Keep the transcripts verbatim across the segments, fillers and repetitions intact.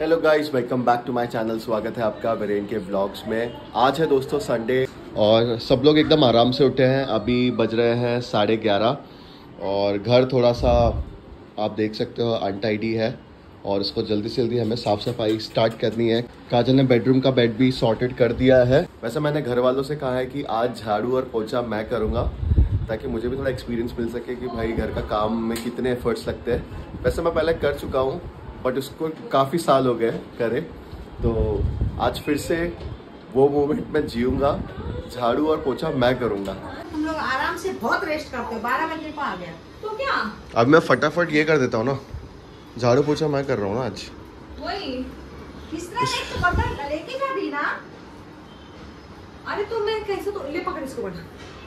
Hello guys, welcome back to my channel. स्वागत है आपका वीरेन के व्लॉग्स में। आज है दोस्तों संडे और सब लोग एकदम आराम से उठे हैं। अभी बज रहे हैं साढ़े ग्यारह और घर थोड़ा सा आप देख सकते हो अनटाइडी है और इसको जल्दी से जल्दी हमें साफ़ सफाई स्टार्ट करनी है। काजल ने बेडरूम का बेड भी सॉर्टेड कर दिया है। वैसे मैंने घर वालों से कहा है कि आज झाड़ू और पोछा मैं करूँगा ताकि मुझे भी थोड़ा एक्सपीरियंस मिल सके कि भाई घर का काम में कितने एफर्ट्स लगते हैं। वैसे मैं पहले कर चुका हूँ बट उसको काफ़ी साल हो गए करे, तो आज फिर से वो मोमेंट मैं जीऊँगा। झाड़ू और पोछा मैं करूँगा। हम लोग आराम से बहुत रेस्ट करते हैं। बारह बजे को आ गया तो क्या अब मैं फटाफट ये कर देता हूँ ना, झाड़ू पोछा मैं कर रहा हूँ ना आज। वही किस तरह एक तो बर्तन लेके जा भी ना। अरे तो मैं कैसे तो ले पकड़ इसको बना।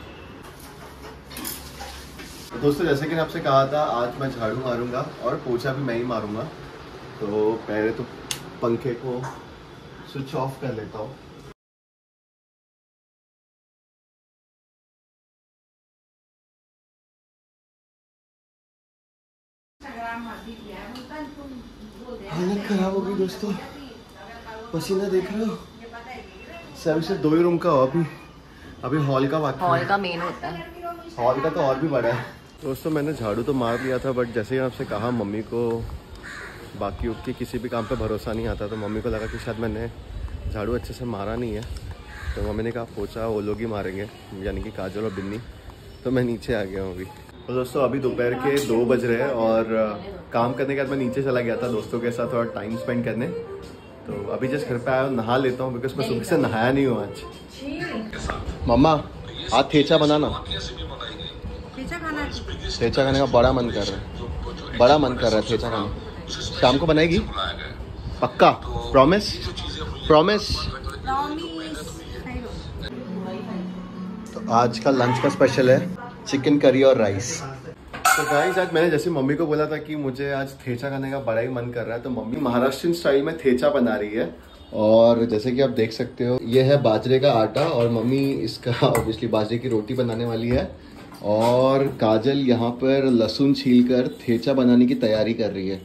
दोस्तों जैसे कि आपसे कहा था आज मैं झाड़ू मारूंगा और पोछा भी मैं ही मारूंगा। तो पहले तो पंखे को स्विच ऑफ कर लेता हूँ। हालत खराब हो गई दोस्तों, पसीना देख रहे हो। सब सिर्फ दो ही रूम का हो अभी अभी हॉल का बाकी। हॉल का मेन होता है, हॉल का तो और भी बड़ा है। दोस्तों मैंने झाड़ू तो मार लिया था बट जैसे ही आपसे कहा मम्मी को बाकी उठ के किसी भी काम पे भरोसा नहीं आता, तो मम्मी को लगा कि शायद मैंने झाड़ू अच्छे से मारा नहीं है, तो मम्मी ने कहा पोछा वो लोग ही मारेंगे, यानी कि काजल और बिन्नी। तो मैं नीचे आ गया हूँ अभी। तो दोस्तों अभी दोपहर के दो बज रहे हैं और काम करने के बाद मैं नीचे चला गया था दोस्तों के साथ थोड़ा टाइम स्पेंड करने। तो अभी जस्ट घर पे आया हूँ, नहा लेता हूँ बिकॉज मैं सुबह से नहाया नहीं हूँ आज। मम्मा आज थेचा बनाना। थेचा खाना थेचा खाने का बड़ा मन कर रहा है, बड़ा मन कर रहा है थेचा खाने। शाम को बनाएगी पक्का? प्रॉमिस? प्रॉमिस? तो आज का लंच का स्पेशल है चिकन करी और राइस। तो गाइस आज मैंने जैसे मम्मी को बोला था कि मुझे आज थेचा खाने का बड़ा ही मन कर रहा है, तो मम्मी महाराष्ट्रियन स्टाइल में थेचा बना रही है। और जैसे कि आप देख सकते हो ये है बाजरे का आटा और मम्मी इसका ऑब्वियसली बाजरे की रोटी बनाने वाली है और काजल यहाँ पर लहसुन छीलकर थेचा बनाने की तैयारी कर रही है।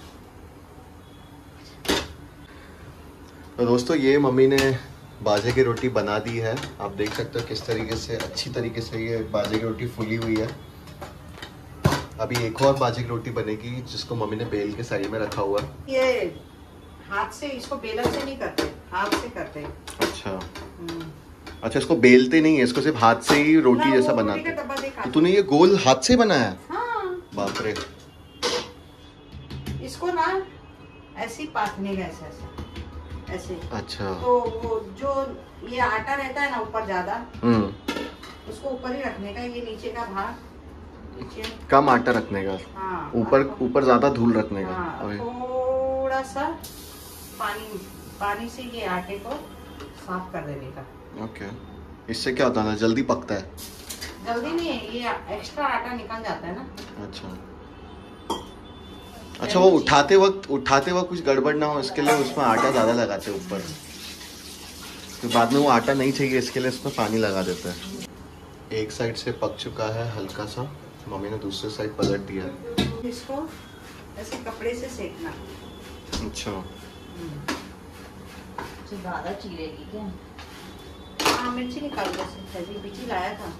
तो दोस्तों ये मम्मी ने बाजरे की रोटी बना दी है। आप देख सकते हो किस तरीके से अच्छी तरीके से ये बाजरे की रोटी फूली हुई है। अभी एक और बाजरे की रोटी बनेगी जिसको मम्मी ने बेल के साइड में रखा हुआ है। ये हाथ से, इसको बेलन से नहीं करते, हाथ से करते हैं। अच्छा अच्छा, इसको बेलते नहीं है, इसको सिर्फ हाथ से ही रोटी जैसा बनाते हैं। तो तूने ये गोल हाथ से बनाया? हाँ। बाप रे। इसको ना ऐसे ही पाथने का, ऐसे ऐसे ऐसे। अच्छा। तो वो जो ये आटा रहता है ना ऊपर ज्यादा, उसको ऊपर ही रखने का, ये नीचे का भाग नीचे कम आटा रखने का। हाँ, ऊपर ऊपर ज्यादा धूल रखने का। हाँ, थोड़ा सा पानी पानी से ये आटे को साफ कर देने का। ओके। इससे क्या होता है, जल्दी पकता है? जल्दी नहीं है, ये एक्स्ट्रा आटा निकल जाता है ना। अच्छा अच्छा, वो उठाते वक्त उठाते वक्त कुछ गड़बड़ ना हो इसके लिए उसमें आटा ज़्यादा लगाते हैं ऊपर, तो बाद में वो आटा नहीं चाहिए इसके लिए इसमें पानी लगा देते हैं। एक साइड से पक चुका है हल्का सा, मम्मी ने दूसरे साइड पलट दिया है। इसको ऐसे कपड़े से सेकना। अच्छा ज़्यादा चीरेगी क्या? हाँ, मिर्ची निकाल दे, मिर्ची लाया था।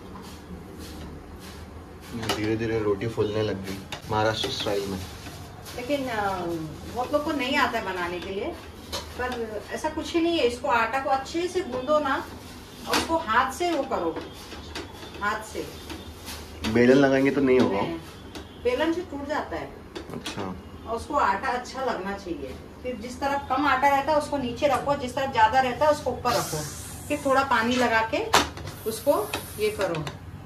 धीरे धीरे रोटी फूलने लग गई महाराष्ट्र स्टाइल में। लेकिन बहुत लोग को नहीं आता है बनाने के लिए, पर ऐसा कुछ ही नहीं है। इसको आटा को अच्छे से गूंदो ना और उसको हाथ से वो करो, हाथ से। बेलन लगाएंगे तो नहीं होगा? बेलन से टूट जाता है। अच्छा। और उसको आटा अच्छा लगना चाहिए। फिर जिस तरह कम आटा रहता है उसको नीचे रखो, जिस तरह ज्यादा रहता है उसको ऊपर रखो, फिर थोड़ा पानी लगा के उसको ये करो,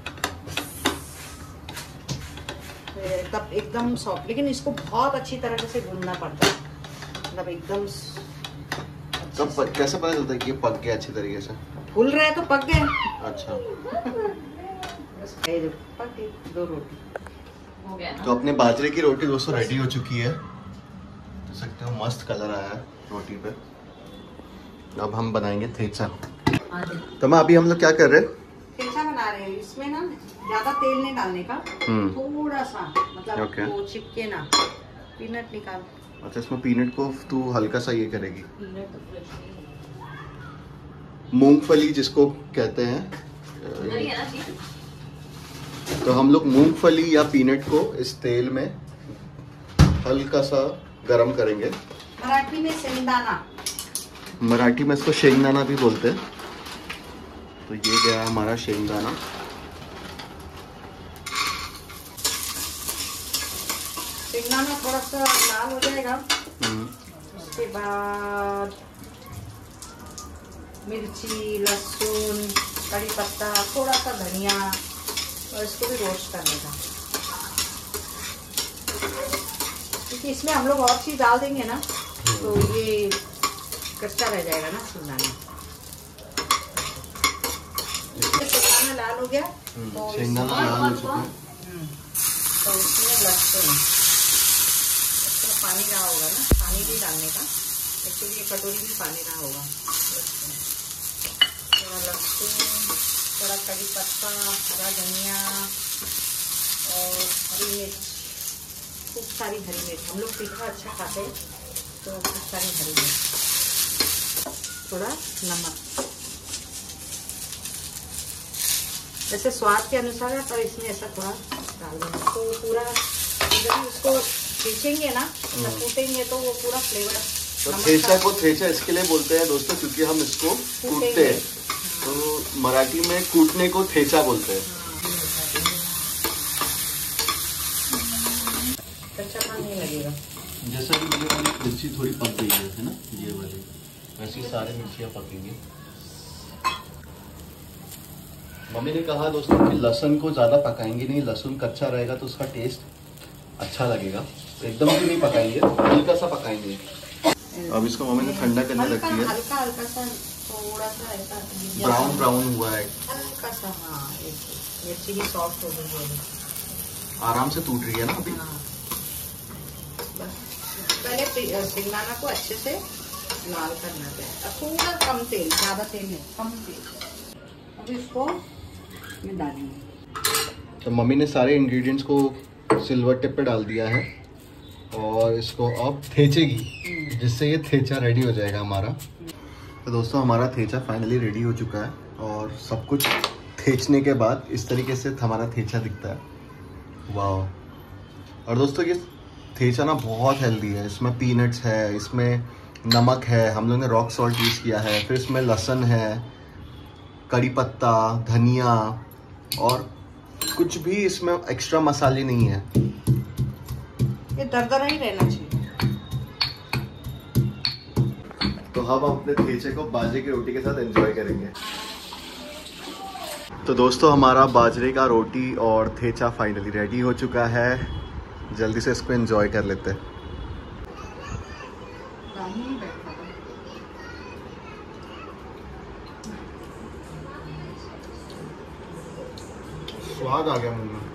तब एकदम सॉफ्ट। लेकिन इसको बहुत अच्छी तरह से गूंदना पड़ता है, मतलब एकदम। तब कैसे पता चलता है कि ये पक गया अच्छी तरीके से? फूल रहा है तो पक गया। अच्छा। बस पक गई, दो रोटी हो गया ना। तो अपने बाजरे की रोटी दोस्तों रेडी हो चुकी है, देख सकते हो मस्त कलर आया है रोटी पे। अब हम बनाएंगे थेचा। तो मैं अभी हम लोग क्या कर रहे हैं? थेचा बना रहे हैं। इसमें ना ज्यादा तेल नहीं डालने का, थोड़ा सा, मतलब okay. वो चिपके ना। पीनट निकाल। अच्छा, इसमें पीनट को तू हल्का सा ये करेगी, मूंगफली जिसको कहते हैं। तो हम लोग मूंगफली या पीनट को इस तेल में हल्का सा गरम करेंगे। मराठी में शेंगदाना, मराठी में इसको शेंगदाना भी बोलते हैं। तो ये गया हमारा शेंगदाना। शेंगदाना थोड़ा सा लाल हो जाएगा, उसके बाद मिर्ची, लहसुन, कड़ी पत्ता, थोड़ा सा धनिया, और इसको भी रोस्ट करने का, क्योंकि इसमें हम लोग और चीज डाल देंगे ना तो ये कच्चा रह जाएगा ना शेंगदाना। शेंगदाना लाल हो गया तो शेंगदाना लाल हो चुका है, तो इसमें लहसुन, पानी रहा होगा ना, पानी भी डालने का, एक्चुअली ये कटोरी में पानी रहा होगा। थोड़ा लहसुन, थोड़ा कड़ी पत्ता, हरा धनिया और हरी मिर्च, खूब सारी हरी मिर्च, हम लोग तीखा अच्छा खाते हैं तो खूब सारी हरी मिर्च, थोड़ा नमक, वैसे स्वाद के अनुसार है पर इसमें ऐसा थोड़ा डाल देंगे तो पूरा जब उसको खींचेंगे ना, कूटेंगे तो वो पूरा फ्लेवर। तो थेचा को थेचा इसके लिए बोलते हैं दोस्तों क्योंकि हम इसको कूटते हैं, तो मराठी में कूटने को थेचा बोलते हैं। कच्चा पानी नहीं लगेगा। जैसा कि ये वाली मिर्ची थोड़ी पक गई है, है ना, ये वाली, वैसे सारी मिर्चियाँ पकेंगी। मम्मी ने कहा दोस्तों कि लहसुन को ज़्यादा पकाएंगे नहीं, लहसुन कच्चा रहेगा तो उसका टेस्ट अच्छा लगेगा, एकदम भी नहीं पकाएंगे, हल्का सा पकाएंगे। अब इसको मम्मी ने ठंडा करने रखी है, हल्का हल्का सा, थोड़ा सा ऐसा ब्राउन ब्राउन हुआ है हल्का सा। हाँ, मिर्ची भी सॉफ्ट हो गई है, आराम से टूट रही है ना अभी। हाँ। पहले शेंगदाना को अच्छे से लाल करना चाहिए, थोड़ा कम तेल, ज्यादा तेल नहीं, कम तेल। अब इसको में डालेंगे। तो मम्मी ने सारे इंग्रेडिएंट्स को सिल्वर टिप पे डाल दिया है और इसको अब थेचेगी, जिससे ये थेचा रेडी हो जाएगा हमारा। तो दोस्तों हमारा थेचा फाइनली रेडी हो चुका है और सब कुछ थेचने के बाद इस तरीके से हमारा थेचा दिखता है। वाह। और दोस्तों ये थेचा ना बहुत हेल्दी है, इसमें पीनट्स है, इसमें नमक है, हम लोग ने रॉक सॉल्ट यूज़ किया है, फिर इसमें लहसुन है, कड़ी पत्ता, धनिया, और कुछ भी इसमें एक्स्ट्रा मसाले नहीं है। ये दरदरा ही रहना चाहिए। तो हम अपने थेचे को बाजरे की रोटी के साथ एंजॉय करेंगे। तो दोस्तों हमारा बाजरे का रोटी और थेचा फाइनली रेडी हो चुका है, जल्दी से इसको एंजॉय कर लेते हैं। स्वाद आ गया मुंह में,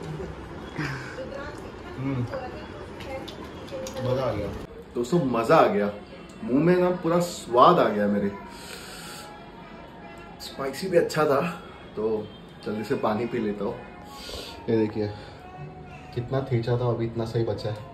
मजा आ गया दोस्तों, मजा आ गया मुंह में ना, पूरा स्वाद आ गया मेरे। स्पाइसी भी अच्छा था, तो जल्दी से पानी पी लेता हूँ। ये देखिए कितना थेचा था, अभी इतना सही बचा है।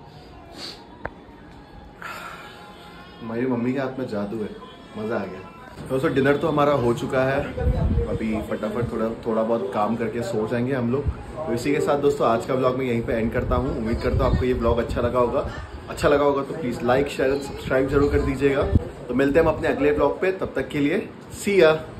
मेरी मम्मी के हाथ में जादू है, मजा आ गया। दोस्तों डिनर तो हमारा हो चुका है, अभी फटाफट थोड़ा थोड़ा बहुत काम करके सो जाएंगे हम लोग। तो इसी के साथ दोस्तों आज का व्लॉग मैं यहीं पे एंड करता हूँ। उम्मीद करता हूँ आपको ये व्लॉग अच्छा लगा होगा। अच्छा लगा होगा तो प्लीज़ लाइक शेयर सब्सक्राइब जरूर कर दीजिएगा। तो मिलते हैं हम अपने अगले व्लॉग पे, तब तक के लिए सी या।